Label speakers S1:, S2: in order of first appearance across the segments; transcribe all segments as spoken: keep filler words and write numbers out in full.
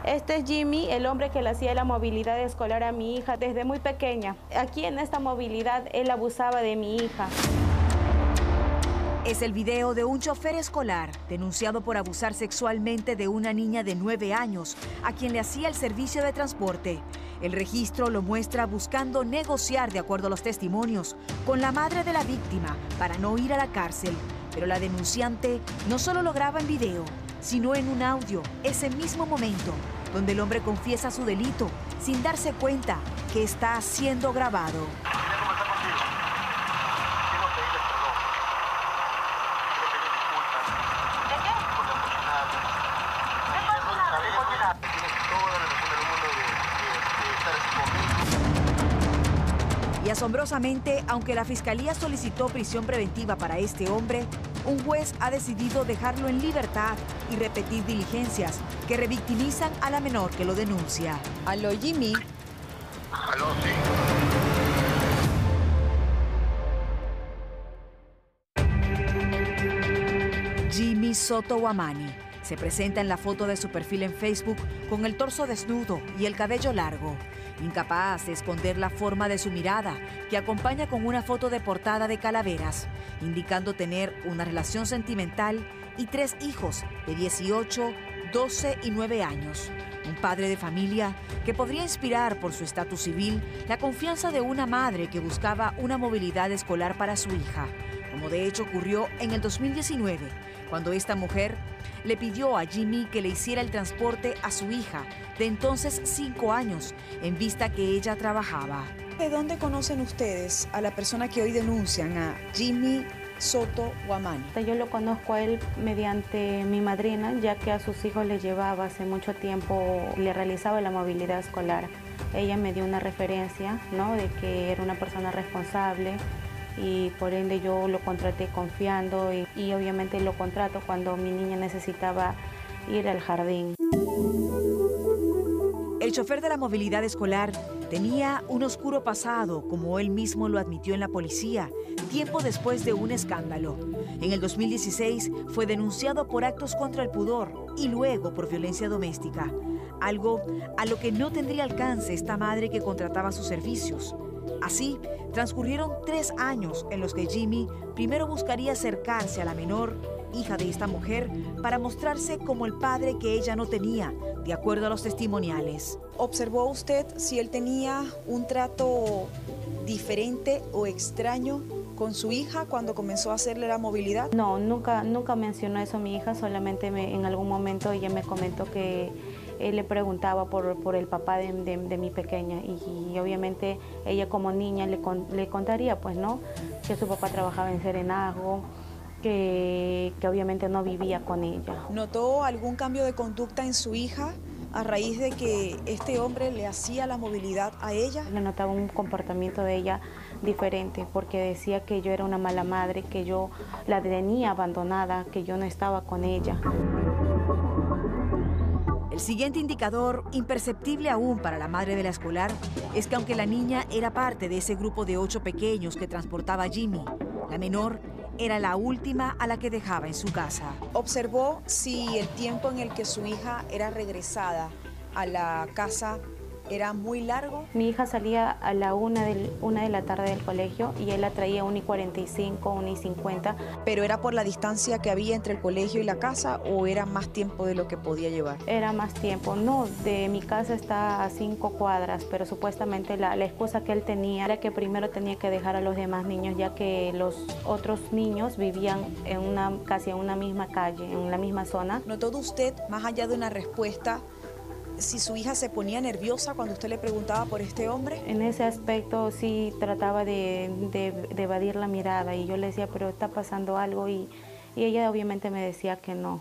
S1: Este es Jimmy, el hombre que le hacía la movilidad escolar a mi hija desde muy pequeña. Aquí en esta movilidad él abusaba de mi hija.
S2: Es el video de un chofer escolar denunciado por abusar sexualmente de una niña de nueve años a quien le hacía el servicio de transporte. El registro lo muestra buscando negociar, de acuerdo a los testimonios, con la madre de la víctima para no ir a la cárcel. Pero la denunciante no solo lo graba en video, sino en un audio, ese mismo momento, donde el hombre confiesa su delito sin darse cuenta que está siendo grabado. Y asombrosamente, aunque la Fiscalía solicitó prisión preventiva para este hombre, un juez ha decidido dejarlo en libertad y repetir diligencias que revictimizan a la menor que lo denuncia.
S3: Aló, Jimmy.
S4: Aló, sí.
S2: Jimmy Soto Huamani se presenta en la foto de su perfil en Facebook con el torso desnudo y el cabello largo, incapaz de esconder la forma de su mirada, que acompaña con una foto de portada de calaveras, indicando tener una relación sentimental y tres hijos de dieciocho, doce y nueve años. Un padre de familia que podría inspirar por su estatus civil la confianza de una madre que buscaba una movilidad escolar para su hija, como de hecho ocurrió en el dos mil diecinueve, cuando esta mujer le pidió a Jimmy que le hiciera el transporte a su hija, de entonces cinco años, en vista que ella trabajaba.
S3: ¿De dónde conocen ustedes a la persona que hoy denuncian, a Jimmy Soto Huamani?
S1: Yo lo conozco a él mediante mi madrina, ya que a sus hijos les llevaba hace mucho tiempo, le realizaba la movilidad escolar. Ella me dio una referencia, ¿no?, de que era una persona responsable, y por ende yo lo contraté confiando y, y obviamente lo contrato cuando mi niña necesitaba ir al jardín.
S2: El chofer de la movilidad escolar tenía un oscuro pasado, como él mismo lo admitió en la policía, tiempo después de un escándalo. En el dos mil dieciséis fue denunciado por actos contra el pudor y luego por violencia doméstica, algo a lo que no tendría alcance esta madre que contrataba sus servicios. Así, transcurrieron tres años en los que Jimmy primero buscaría acercarse a la menor, hija de esta mujer, para mostrarse como el padre que ella no tenía, de acuerdo a los testimoniales.
S3: ¿Observó usted si él tenía un trato diferente o extraño con su hija cuando comenzó a hacerle la movilidad?
S1: No, nunca, nunca mencionó eso a mi hija, solamente me, en algún momento ella me comentó que él le preguntaba por, por el papá de, de, de mi pequeña y, y obviamente ella como niña le, con, le contaría, pues, ¿no?, que su papá trabajaba en Serenazgo, que, que obviamente no vivía con ella.
S3: ¿Notó algún cambio de conducta en su hija a raíz de que este hombre le hacía la movilidad a ella?
S1: Le notaba un comportamiento de ella diferente, porque decía que yo era una mala madre, que yo la tenía abandonada, que yo no estaba con ella.
S2: El siguiente indicador, imperceptible aún para la madre de la escolar, es que aunque la niña era parte de ese grupo de ocho pequeños que transportaba Jimmy, la menor era la última a la que dejaba en su casa.
S3: ¿Observó si el tiempo en el que su hija era regresada a la casa era muy largo?
S1: Mi hija salía a la una, del, una de la tarde del colegio y él la traía a una y cuarenta y cinco, una y cincuenta.
S3: ¿Pero era por la distancia que había entre el colegio y la casa o era más tiempo de lo que podía llevar?
S1: Era más tiempo. No, de mi casa está a cinco cuadras, pero supuestamente la, la excusa que él tenía era que primero tenía que dejar a los demás niños, ya que los otros niños vivían en una, casi en una misma calle, en la misma zona.
S3: ¿Notó usted, más allá de una respuesta, si su hija se ponía nerviosa cuando usted le preguntaba por este hombre?
S1: En ese aspecto sí trataba de, de, de evadir la mirada y yo le decía, pero está pasando algo, y, y ella obviamente me decía que no.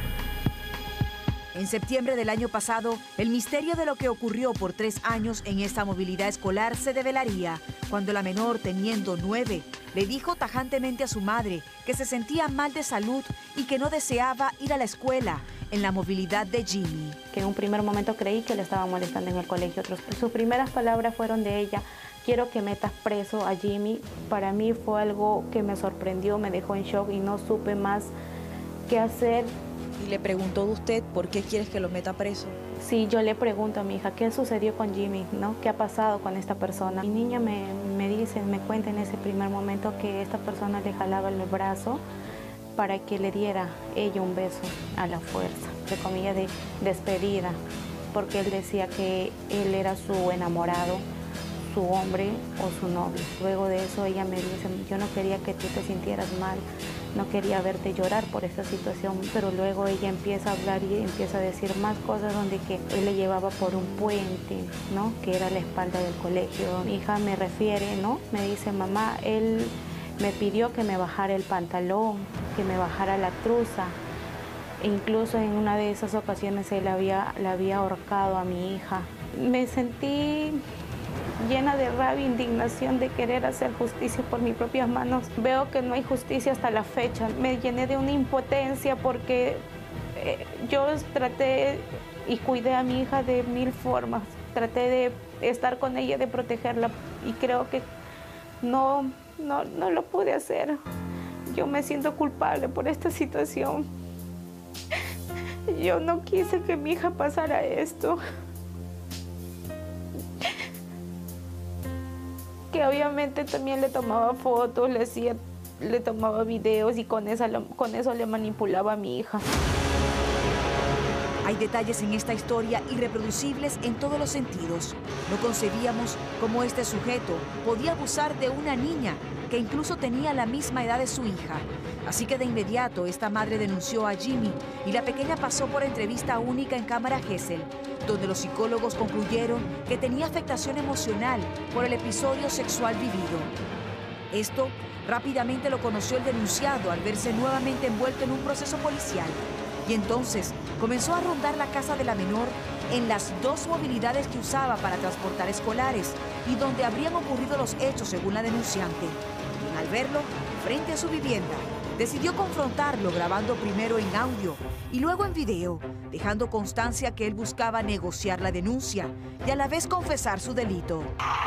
S2: En septiembre del año pasado, el misterio de lo que ocurrió por tres años en esta movilidad escolar se develaría cuando la menor, teniendo nueve, le dijo tajantemente a su madre que se sentía mal de salud y que no deseaba ir a la escuela en la movilidad de Jimmy.
S1: Que en un primer momento creí que le estaba molestando en el colegio. Otros, sus primeras palabras fueron de ella: quiero que metas preso a Jimmy. Para mí fue algo que me sorprendió, me dejó en shock y no supe más qué hacer.
S3: ¿Y le preguntó de usted por qué quieres que lo meta preso?
S1: Sí, yo le pregunto a mi hija, ¿qué sucedió con Jimmy? ¿No? ¿Qué ha pasado con esta persona? Mi niña me, me dice, me cuenta en ese primer momento que esta persona le jalaba el brazo para que le diera ella un beso a la fuerza, de comillas de despedida, porque él decía que él era su enamorado, su hombre o su novio. Luego de eso ella me dice, yo no quería que tú te sintieras mal, no quería verte llorar por esta situación, pero luego ella empieza a hablar y empieza a decir más cosas donde que él le llevaba por un puente, ¿no? Que era la espalda del colegio. Mi hija me refiere, ¿no? Me dice, mamá, él me pidió que me bajara el pantalón, que me bajara la truza. E incluso en una de esas ocasiones él había, le había ahorcado a mi hija. Me sentí llena de rabia e indignación de querer hacer justicia por mis propias manos. Veo que no hay justicia hasta la fecha. Me llené de una impotencia porque eh, yo traté y cuidé a mi hija de mil formas. Traté de estar con ella, de protegerla y creo que no, no, no lo pude hacer. Yo me siento culpable por esta situación. Yo no quise que mi hija pasara esto. Que obviamente también le tomaba fotos, le hacía, le tomaba videos y con, esa, con eso le manipulaba a mi hija.
S2: Hay detalles en esta historia irreproducibles en todos los sentidos. No concebíamos cómo este sujeto podía abusar de una niña que incluso tenía la misma edad de su hija. Así que de inmediato esta madre denunció a Jimmy y la pequeña pasó por entrevista única en Cámara Gesell, donde los psicólogos concluyeron que tenía afectación emocional por el episodio sexual vivido. Esto rápidamente lo conoció el denunciado al verse nuevamente envuelto en un proceso policial. Y entonces comenzó a rondar la casa de la menor en las dos movilidades que usaba para transportar escolares y donde habrían ocurrido los hechos según la denunciante. Y al verlo frente a su vivienda, decidió confrontarlo grabando primero en audio y luego en video, dejando constancia que él buscaba negociar la denuncia y a la vez confesar su delito.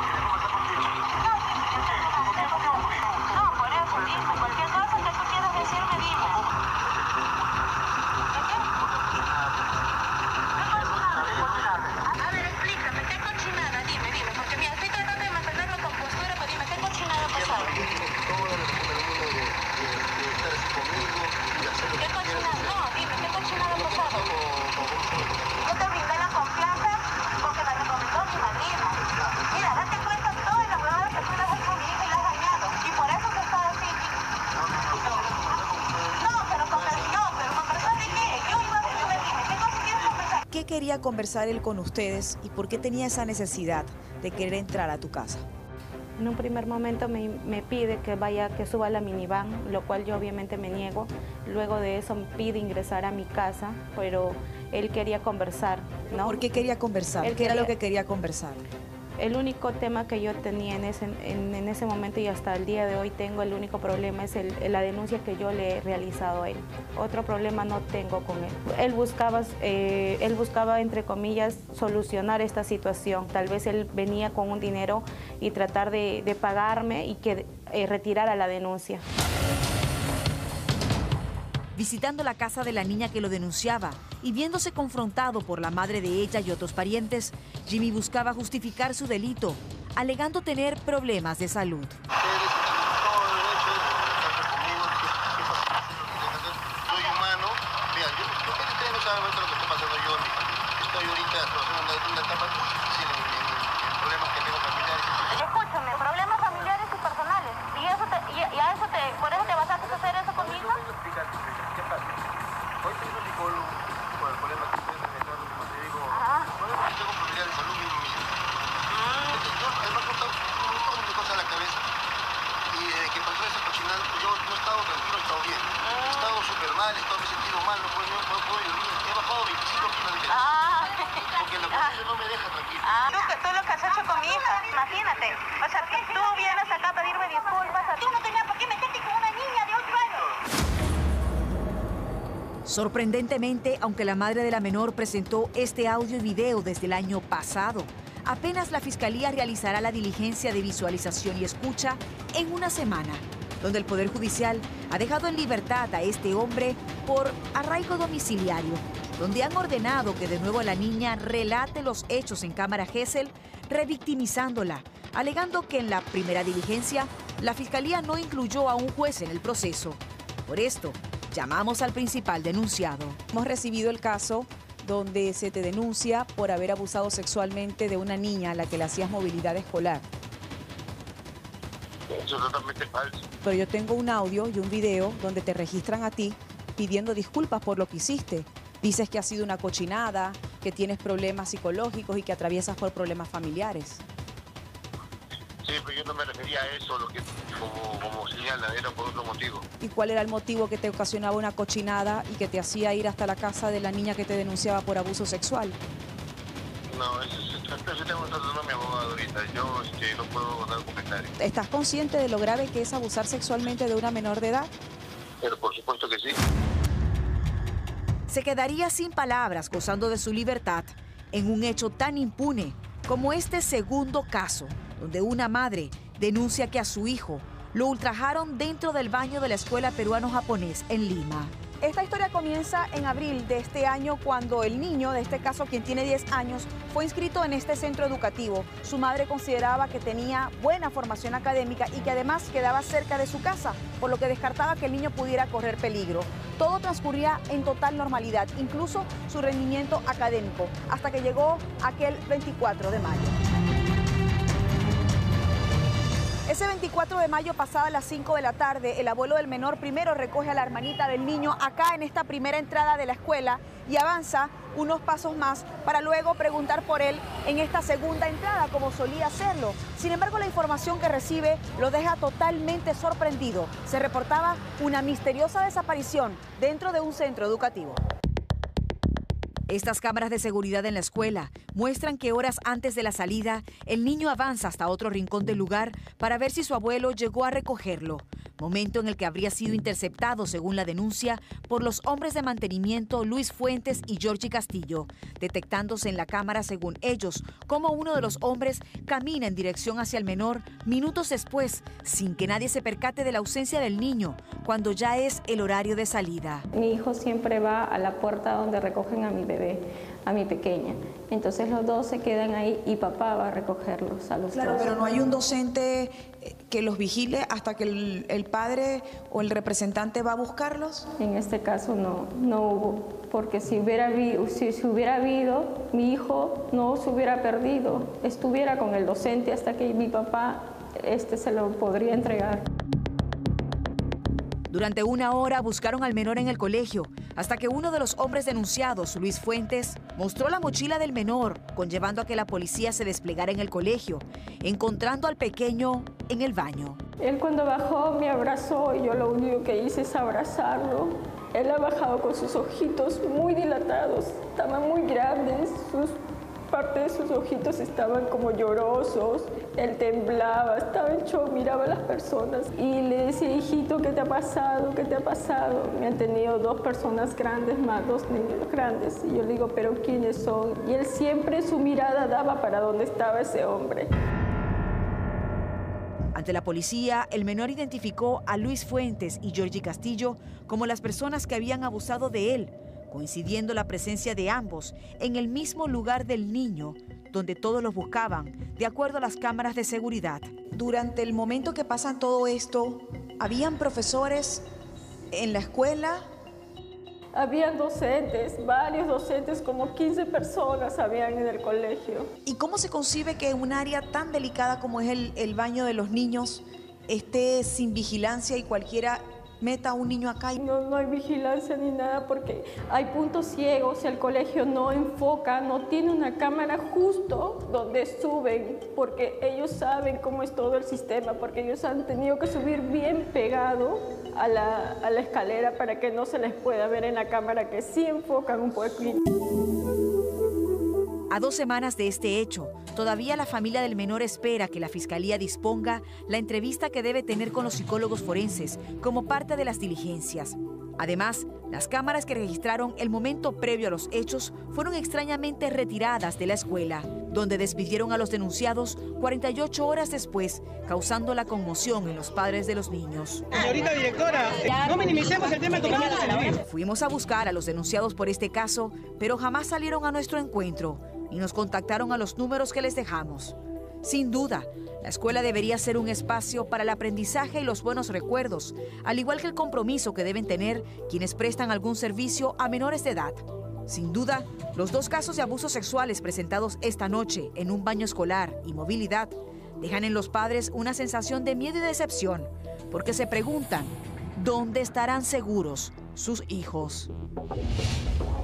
S3: ¿Qué quería conversar él con ustedes y por qué tenía esa necesidad de querer entrar a tu casa?
S1: En un primer momento me, me pide que vaya, que suba a la minivan, lo cual yo obviamente me niego. Luego de eso me pide ingresar a mi casa, pero él quería conversar, ¿no?
S3: ¿Por qué quería conversar?
S1: Él
S3: ¿Qué
S1: quería...
S3: era lo que quería conversar?
S1: El único tema que yo tenía en ese, en, en ese momento y hasta el día de hoy tengo, el único problema es el, la denuncia que yo le he realizado a él. Otro problema no tengo con él. Él buscaba, eh, él buscaba, entre comillas, solucionar esta situación. Tal vez él venía con un dinero y tratar de, de pagarme y que eh, retirara la denuncia.
S2: Visitando la casa de la niña que lo denunciaba y viéndose confrontado por la madre de ella y otros parientes, Jimmy buscaba justificar su delito, alegando tener problemas de salud.
S4: Soy humano, mira, yo, ustedes no saben lo que está pasando yo, estoy ahorita en una etapa difícil en, en, en problemas que tengo familiares.
S5: Escúchame, problemas familiares y personales, y, eso te, y, y a eso te, por eso te vas a hacer eso conmigo.
S4: ¿Qué pasa? Hoy tengo un psicólogo por el problema que estoy manejando, como te digo, no tengo familiares de salud mismo mío. Yo, además, no tengo mi cosa en la cabeza. Y desde que pasó ese cochinal, yo no he estado tranquilo, he estado bien. He estado súper mal, he estado, me he sentido mal, no puedo, no puedo, puedo dormir. He bajado veinticinco kilos de peso. Porque la conciencia no me deja tranquilo.
S5: Ah, tú, tú lo que has hecho con mi hija, imagínate. O sea, que tú vienes acá a pedirme disculpas. Tú no tenías por qué meterte con una niña de ocho años.
S2: Sorprendentemente, aunque la madre de la menor presentó este audio y video desde el año pasado, apenas la Fiscalía realizará la diligencia de visualización y escucha en una semana. donde el Poder Judicial ha dejado en libertad a este hombre por arraigo domiciliario, donde han ordenado que de nuevo la niña relate los hechos en cámara Gesell, revictimizándola, alegando que en la primera diligencia la Fiscalía no incluyó a un juez en el proceso. Por esto, llamamos al principal denunciado.
S3: Hemos recibido el caso donde se te denuncia por haber abusado sexualmente de una niña a la que le hacías movilidad escolar.
S4: Eso es totalmente falso.
S3: Pero yo tengo un audio y un video donde te registran a ti pidiendo disculpas por lo que hiciste. Dices que ha sido una cochinada, que tienes problemas psicológicos y que atraviesas por problemas familiares.
S4: Sí, pero yo no me refería a eso, lo que como, como señala, era por otro motivo.
S3: ¿Y cuál era el motivo que te ocasionaba una cochinada y que te hacía ir hasta la casa de la niña que te denunciaba por abuso sexual?
S4: No, eso, eso, eso tengo que tratar con mi abogado ahorita. Yo este, no puedo dar comentarios.
S3: ¿Estás consciente de lo grave que es abusar sexualmente de una menor de edad?
S4: Pero por supuesto que sí.
S2: Se quedaría sin palabras gozando de su libertad en un hecho tan impune como este segundo caso, donde una madre denuncia que a su hijo lo ultrajaron dentro del baño de la escuela peruano-japonés en Lima.
S3: Esta historia comienza en abril de este año cuando el niño, de este caso quien tiene diez años, fue inscrito en este centro educativo. Su madre consideraba que tenía buena formación académica y que además quedaba cerca de su casa, por lo que descartaba que el niño pudiera correr peligro. Todo transcurría en total normalidad, incluso su rendimiento académico, hasta que llegó aquel veinticuatro de mayo. Ese veinticuatro de mayo, pasada las cinco de la tarde, el abuelo del menor primero recoge a la hermanita del niño acá en esta primera entrada de la escuela y avanza unos pasos más para luego preguntar por él en esta segunda entrada, como solía hacerlo. Sin embargo, la información que recibe lo deja totalmente sorprendido. Se reportaba una misteriosa desaparición dentro de un centro educativo.
S2: Estas cámaras de seguridad en la escuela muestran que horas antes de la salida, el niño avanza hasta otro rincón del lugar para ver si su abuelo llegó a recogerlo, momento en el que habría sido interceptado, según la denuncia, por los hombres de mantenimiento Luis Fuentes y Georgie Castillo, detectándose en la cámara, según ellos, cómo uno de los hombres camina en dirección hacia el menor minutos después, sin que nadie se percate de la ausencia del niño, cuando ya es el horario de salida.
S6: Mi hijo siempre va a la puerta donde recogen a mi bebé, a mi pequeña. Entonces los dos se quedan ahí y papá va a recogerlos a los
S3: Claro,
S6: dos.
S3: pero no hay un docente que los vigile hasta que el, el padre o el representante va a buscarlos.
S6: En este caso no, no hubo, porque si hubiera, habido, si, si hubiera habido, mi hijo no se hubiera perdido, estuviera con el docente hasta que mi papá este, se lo podría entregar.
S2: Durante una hora buscaron al menor en el colegio, hasta que uno de los hombres denunciados, Luis Fuentes, mostró la mochila del menor, conllevando a que la policía se desplegara en el colegio, encontrando al pequeño en el baño.
S6: Él cuando bajó me abrazó y yo lo único que hice es abrazarlo. Él ha bajado con sus ojitos muy dilatados, estaban muy grandes, sus parte de sus ojitos estaban como llorosos, él temblaba, estaba en shock, miraba a las personas y le decía, hijito, ¿qué te ha pasado? ¿Qué te ha pasado? Me han tenido dos personas grandes más, dos niños grandes. Y yo le digo, ¿pero quiénes son? Y él siempre su mirada daba para donde estaba ese hombre.
S2: Ante la policía, el menor identificó a Luis Fuentes y Georgie Castillo como las personas que habían abusado de él, coincidiendo la presencia de ambos en el mismo lugar del niño, donde todos los buscaban, de acuerdo a las cámaras de seguridad.
S3: Durante el momento que pasa todo esto, ¿habían profesores en la escuela?
S6: Habían docentes, varios docentes, como quince personas habían en el colegio.
S3: ¿Y cómo se concibe que un área tan delicada como es el, el baño de los niños esté sin vigilancia y cualquiera meta a un niño acá?
S6: No, no hay vigilancia ni nada porque hay puntos ciegos, el colegio no enfoca, no tiene una cámara justo donde suben, porque ellos saben cómo es todo el sistema, porque ellos han tenido que subir bien pegado a la, a la escalera para que no se les pueda ver en la cámara, que sí enfocan un poquito.
S2: A dos semanas de este hecho, todavía la familia del menor espera que la Fiscalía disponga la entrevista que debe tener con los psicólogos forenses como parte de las diligencias. Además, las cámaras que registraron el momento previo a los hechos fueron extrañamente retiradas de la escuela, donde despidieron a los denunciados cuarenta y ocho horas después, causando la conmoción en los padres de los niños.
S7: Señorita directora, no minimicemos el tema de compañeros civiles.
S2: Fuimos a buscar a los denunciados por este caso, pero jamás salieron a nuestro encuentro y nos contactaron a los números que les dejamos. Sin duda, la escuela debería ser un espacio para el aprendizaje y los buenos recuerdos, al igual que el compromiso que deben tener quienes prestan algún servicio a menores de edad. Sin duda, los dos casos de abusos sexuales presentados esta noche en un baño escolar y movilidad dejan en los padres una sensación de miedo y decepción, porque se preguntan, ¿dónde estarán seguros sus hijos?